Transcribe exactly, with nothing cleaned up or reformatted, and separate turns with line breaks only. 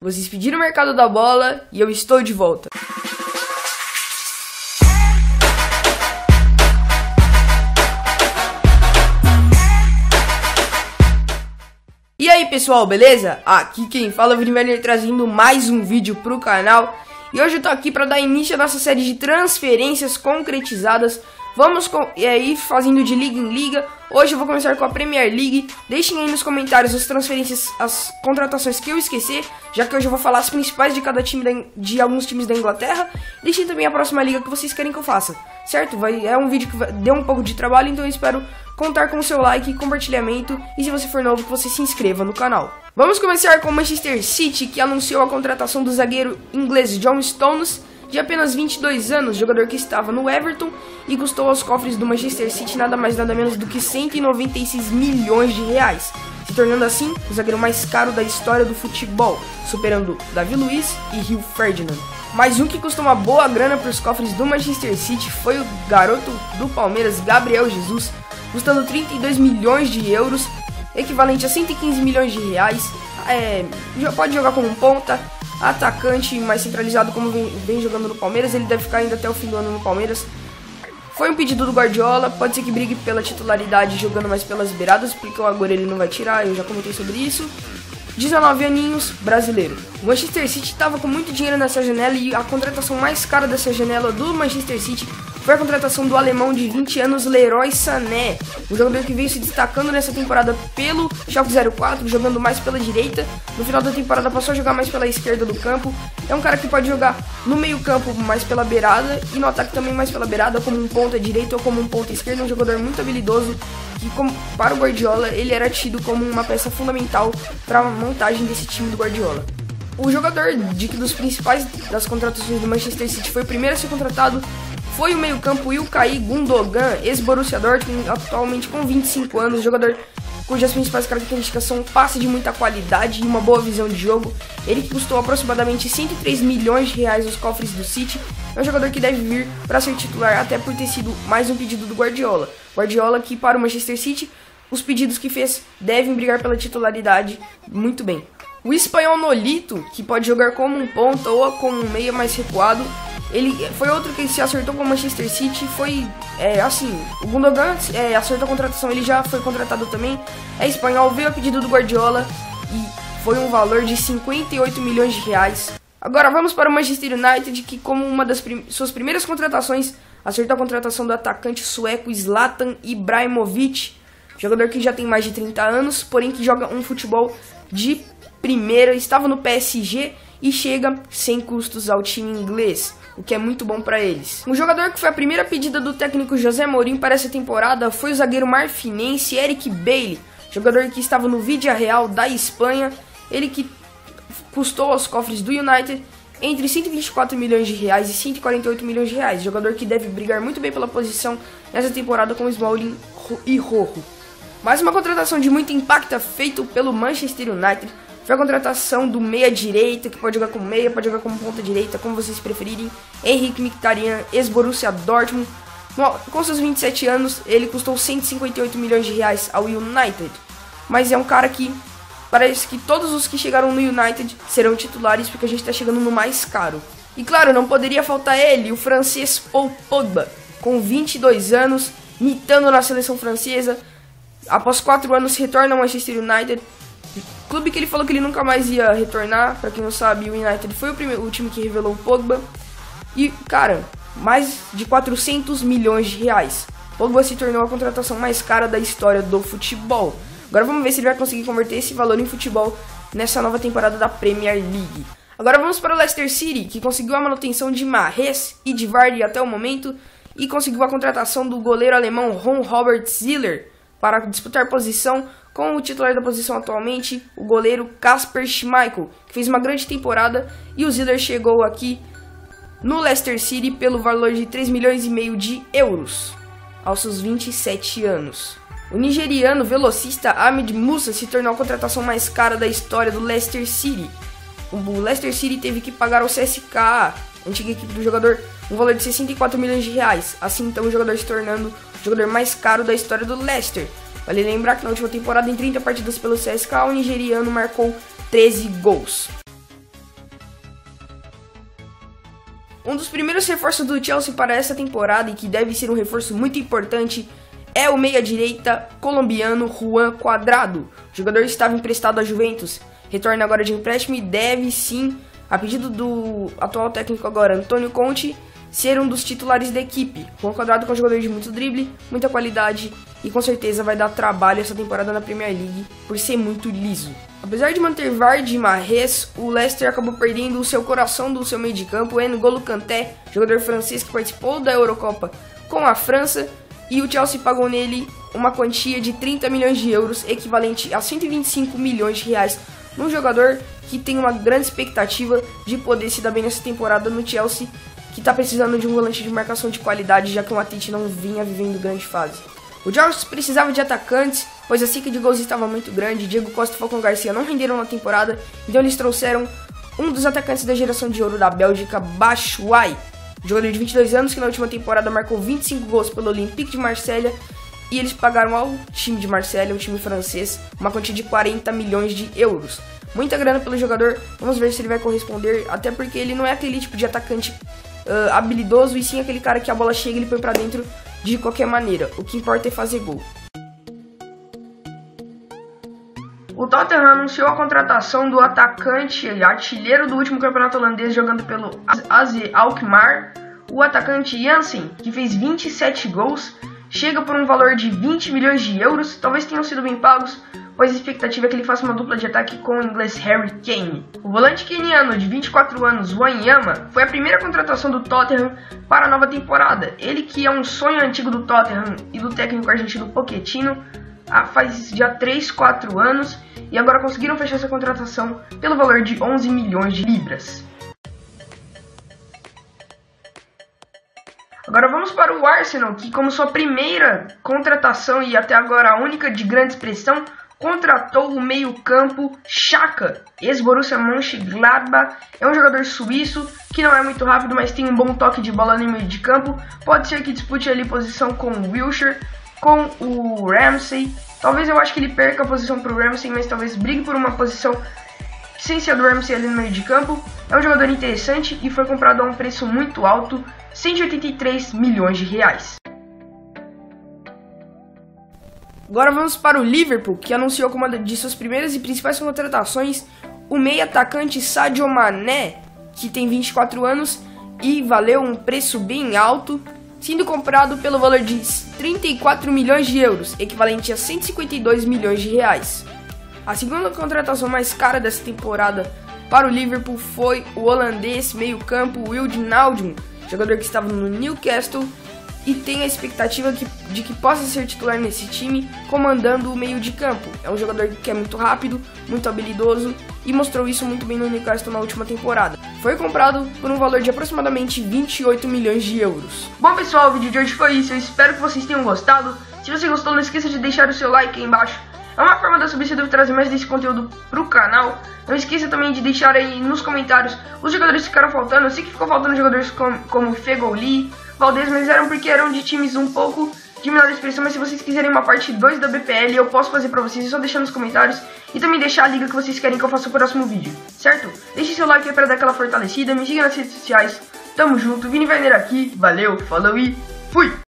Vocês pediram o mercado da bola e eu estou de volta. E aí pessoal, beleza? Aqui quem fala é o Vini trazendo mais um vídeo pro canal. E hoje eu tô aqui para dar início à nossa série de transferências concretizadas. Vamos com, é, ir fazendo de liga em liga. Hoje eu vou começar com a Premier League. Deixem aí nos comentários as transferências, as contratações que eu esqueci, já que hoje eu vou falar as principais de cada time, da, de alguns times da Inglaterra. Deixem também a próxima liga que vocês querem que eu faça, certo? Vai, é um vídeo que vai, deu um pouco de trabalho, então eu espero contar com o seu like e compartilhamento. E se você for novo, que você se inscreva no canal. Vamos começar com o Manchester City, que anunciou a contratação do zagueiro inglês John Stones, de apenas vinte e dois anos, jogador que estava no Everton e custou aos cofres do Manchester City nada mais nada menos do que cento e noventa e seis milhões de reais, se tornando assim o zagueiro mais caro da história do futebol, superando David Luiz e Rio Ferdinand. Mais um que custou uma boa grana para os cofres do Manchester City foi o garoto do Palmeiras, Gabriel Jesus, custando trinta e dois milhões de euros, equivalente a cento e quinze milhões de reais. É, pode jogar como um ponta, atacante mais centralizado, como vem, vem jogando no Palmeiras. Ele deve ficar ainda até o fim do ano no Palmeiras. Foi um pedido do Guardiola, pode ser que brigue pela titularidade jogando mais pelas beiradas, porque o agora ele não vai tirar, eu já comentei sobre isso. dezenove aninhos, brasileiro. O Manchester City estava com muito dinheiro nessa janela e a contratação mais cara dessa janela do Manchester City foi a contratação do alemão de vinte anos, Leroy Sané, um jogador que veio se destacando nessa temporada pelo Schalke zero quatro, jogando mais pela direita. No final da temporada passou a jogar mais pela esquerda do campo. É um cara que pode jogar no meio campo mais pela beirada e no ataque também mais pela beirada, como um ponta direito ou como um ponta esquerda. Um jogador muito habilidoso que, como, para o Guardiola, ele era tido como uma peça fundamental para a montagem desse time do Guardiola. O jogador de que dos principais das contratações do Manchester City foi o primeiro a ser contratado foi o meio-campo Ilkay Gundogan, ex-Borussia Dortmund, atualmente com vinte e cinco anos, jogador cujas principais características são passe de muita qualidade e uma boa visão de jogo. Ele que custou aproximadamente cento e três milhões de reais nos cofres do City, é um jogador que deve vir para ser titular, até por ter sido mais um pedido do Guardiola. Guardiola que para o Manchester City, os pedidos que fez devem brigar pela titularidade muito bem. O espanhol Nolito, que pode jogar como um ponta ou como um meia mais recuado, ele foi outro que se acertou com o Manchester City. Foi é, assim, o Gundogan é, acertou a contratação, ele já foi contratado também, é espanhol, veio a pedido do Guardiola e foi um valor de cinquenta e oito milhões de reais. Agora vamos para o Manchester United, que como uma das prim suas primeiras contratações, acertou a contratação do atacante sueco Zlatan Ibrahimovic, jogador que já tem mais de trinta anos, porém que joga um futebol de primeira, estava no P S G e chega sem custos ao time inglês, o que é muito bom para eles. Um jogador que foi a primeira pedida do técnico José Mourinho para essa temporada foi o zagueiro marfinense Eric Bailly, jogador que estava no Villarreal da Espanha, ele que custou aos cofres do United entre cento e vinte e quatro milhões de reais e cento e quarenta e oito milhões de reais, jogador que deve brigar muito bem pela posição nessa temporada com Smalling e Rojo. Mais uma contratação de muito impacto feito pelo Manchester United foi a contratação do meia-direita, que pode jogar como meia, pode jogar como ponta-direita, como vocês preferirem, Henrikh Mkhitaryan, ex-Borussia Dortmund. Com seus vinte e sete anos, ele custou cento e cinquenta e oito milhões de reais ao United. Mas é um cara que parece que todos os que chegaram no United serão titulares, porque a gente está chegando no mais caro. E claro, não poderia faltar ele, o francês Paul Pogba, com vinte e dois anos, mitando na seleção francesa. Após quatro anos, retorna ao Manchester United, clube que ele falou que ele nunca mais ia retornar. Pra quem não sabe, o United foi o, primeiro, o time que revelou o Pogba. E, cara, mais de quatrocentos milhões de reais. Pogba se tornou a contratação mais cara da história do futebol. Agora vamos ver se ele vai conseguir converter esse valor em futebol nessa nova temporada da Premier League. Agora vamos para o Leicester City, que conseguiu a manutenção de Mahrez e de Vardy até o momento, e conseguiu a contratação do goleiro alemão Ron Robert Ziller para disputar posição com o titular da posição atualmente, o goleiro Kasper Schmeichel, que fez uma grande temporada, e o Ziller chegou aqui no Leicester City pelo valor de três milhões e meio de euros, aos seus vinte e sete anos. O nigeriano velocista Ahmed Musa se tornou a contratação mais cara da história do Leicester City. O Leicester City teve que pagar ao C S K A, antiga equipe do jogador, um valor de sessenta e quatro milhões de reais, assim então o jogador se tornando o jogador mais caro da história do Leicester. Vale lembrar que na última temporada, em trinta partidas pelo C S K A, o nigeriano marcou treze gols. Um dos primeiros reforços do Chelsea para essa temporada e que deve ser um reforço muito importante é o meia-direita colombiano Juan Cuadrado. O jogador estava emprestado à Juventus, retorna agora de empréstimo e deve sim, a pedido do atual técnico agora, Antônio Conte, ser um dos titulares da equipe. Juan Cuadrado é um jogador de muito drible, muita qualidade e com certeza vai dar trabalho essa temporada na Premier League por ser muito liso. Apesar de manter Vardy e Mahrez, o Leicester acabou perdendo o seu coração do seu meio de campo, N'Golo Kanté, jogador francês que participou da Eurocopa com a França, e o Chelsea pagou nele uma quantia de trinta milhões de euros, equivalente a cento e vinte e cinco milhões de reais, num jogador que tem uma grande expectativa de poder se dar bem nessa temporada no Chelsea, que está precisando de um volante de marcação de qualidade, já que o Matite não vinha vivendo grande fase. O Chelsea precisava de atacantes, pois a seca de gols estava muito grande, Diego Costa e Falcão Garcia não renderam na temporada, então eles trouxeram um dos atacantes da geração de ouro da Bélgica, Batshuayi, jogador de vinte e dois anos que na última temporada marcou vinte e cinco gols pelo Olympique de Marselha, e eles pagaram ao time de Marselha, um time francês, uma quantia de quarenta milhões de euros. Muita grana pelo jogador, vamos ver se ele vai corresponder, até porque ele não é aquele tipo de atacante uh, habilidoso, e sim aquele cara que a bola chega e ele põe pra dentro de qualquer maneira. O que importa é fazer gol. O Tottenham anunciou a contratação do atacante e artilheiro do último campeonato holandês jogando pelo A Z Alkmaar, o atacante Jansen, que fez vinte e sete gols, chega por um valor de vinte milhões de euros, talvez tenham sido bem pagos, pois a expectativa é que ele faça uma dupla de ataque com o inglês Harry Kane. O volante queniano de vinte e quatro anos, Wanyama, foi a primeira contratação do Tottenham para a nova temporada. Ele que é um sonho antigo do Tottenham e do técnico argentino Pochettino, há faz já três, quatro anos, e agora conseguiram fechar essa contratação pelo valor de onze milhões de libras. Agora vamos para o Arsenal, que como sua primeira contratação e até agora a única de grande expressão, contratou o meio-campo Xhaka, ex-Borussia Mönchengladbach. É um jogador suíço que não é muito rápido, mas tem um bom toque de bola no meio de campo. Pode ser que dispute ali posição com o Wilshere, com o Ramsey. Talvez eu acho que ele perca a posição para o Ramsey, mas talvez brigue por uma posição sem ser do Ramsey ali no meio de campo. É um jogador interessante e foi comprado a um preço muito alto, cento e oitenta e três milhões de reais. Agora vamos para o Liverpool, que anunciou como uma de suas primeiras e principais contratações o meio-atacante Sadio Mané, que tem vinte e quatro anos e valeu um preço bem alto, sendo comprado pelo valor de trinta e quatro milhões de euros, equivalente a cento e cinquenta e dois milhões de reais. A segunda contratação mais cara dessa temporada para o Liverpool foi o holandês meio-campo Wijnaldum, jogador que estava no Newcastle e tem a expectativa que, de que possa ser titular nesse time, comandando o meio de campo. É um jogador que é muito rápido, muito habilidoso e mostrou isso muito bem no Newcastle na última temporada. Foi comprado por um valor de aproximadamente vinte e oito milhões de euros. Bom pessoal, o vídeo de hoje foi isso, eu espero que vocês tenham gostado. Se você gostou, não esqueça de deixar o seu like aí embaixo. É uma forma da Subcedeu trazer mais desse conteúdo pro canal. Não esqueça também de deixar aí nos comentários os jogadores que ficaram faltando. Eu sei que ficou faltando jogadores como, como Feghouli, Valdez, mas eram porque eram de times um pouco de menor expressão. Mas se vocês quiserem uma parte dois da B P L, eu posso fazer pra vocês. É só deixar nos comentários e também deixar a liga que vocês querem que eu faça o próximo vídeo, certo? Deixe seu like aí pra dar aquela fortalecida. Me siga nas redes sociais. Tamo junto, Vini Werner aqui. Valeu, falou e fui!